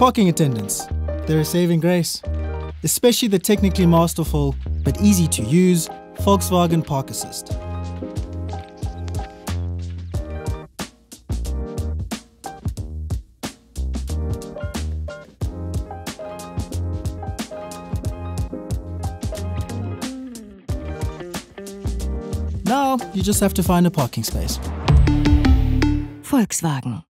Parking attendants, they're a saving grace. Especially the technically masterful, but easy to use, Volkswagen Park Assist. Now, you just have to find a parking space. Volkswagen.